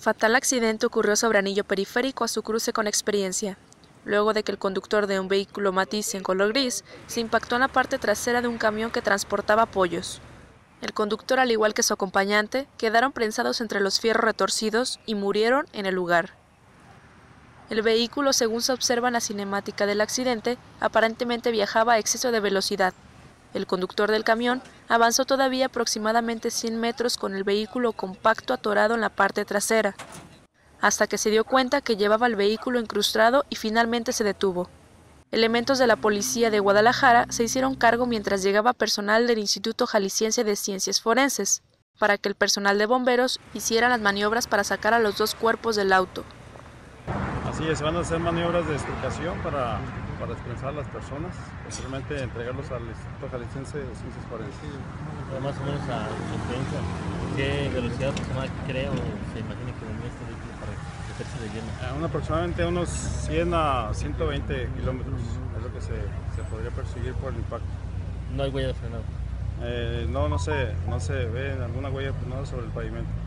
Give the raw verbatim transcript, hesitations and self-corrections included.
fatal accidente ocurrió sobre Anillo Periférico a su cruce con Experiencia, luego de que el conductor de un vehículo Matiz en color gris se impactó en la parte trasera de un camión que transportaba pollos. El conductor, al igual que su acompañante, quedaron prensados entre los fierros retorcidos y murieron en el lugar. El vehículo, según se observa en la cinemática del accidente, aparentemente viajaba a exceso de velocidad. El conductor del camión avanzó todavía aproximadamente cien metros con el vehículo compacto atorado en la parte trasera, hasta que se dio cuenta que llevaba el vehículo incrustado y finalmente se detuvo. Elementos de la policía de Guadalajara se hicieron cargo mientras llegaba personal del Instituto Jalisciense de Ciencias Forenses, para que el personal de bomberos hiciera las maniobras para sacar a los dos cuerpos del auto. Así es, van a hacer maniobras de explicación para, para desprensar a las personas, posiblemente entregarlos al Instituto Jalisciense de Ciencias Forenses. Pero más o menos a experiencia, ¿qué velocidad aproximada cree o se imagina que venía este vehículo para meterse de lleno? A un aproximadamente unos cien a ciento veinte kilómetros es lo que se, se podría perseguir por el impacto. No hay huella de frenado. Eh, no, no se, no se ve alguna huella de frenado sobre el pavimento.